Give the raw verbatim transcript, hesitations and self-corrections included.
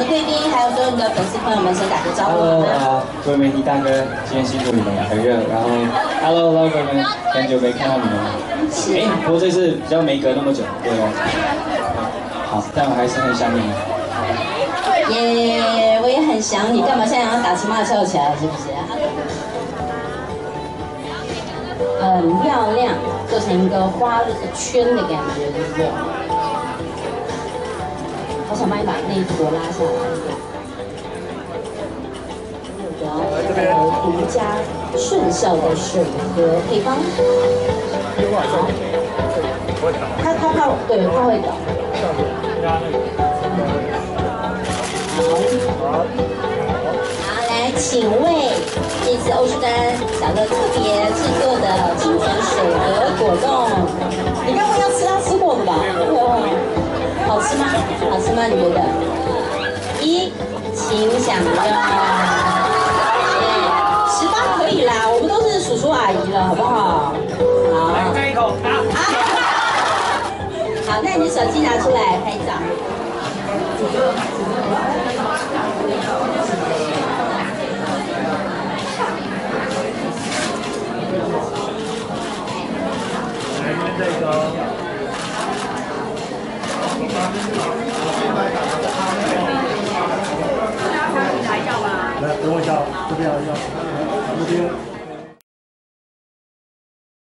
的贵宾，还有所有你的粉丝朋友们，先打个招呼好吗？ Hello 啊，各位媒体大哥，今天辛苦你们了，很热。然后 ，Hello lover 们，很久没看到你们了。 是。 哎，不过这次比较没隔那么久，对吧？好，但我还是很想你们。 耶，我也很想你，干嘛现在要打情骂俏起来，是不是？很漂亮，做成一个花圈的感觉，对不对？好想帮你把内坨拉下来。这个独家顺效的水和配方。好，它它它对，它会倒。好，好，来，请为这次欧舒丹小乐特别制作的清泉水和果冻，你该不会要吃它吃过的吧？好吃吗？好吃吗？你觉得？一，请享用。十八可以啦，我们都是叔叔阿姨了，好不好？好。来，干一口，拿。好，那你手机拿出来拍照。 这个，来，等我一下，这边要要，这边。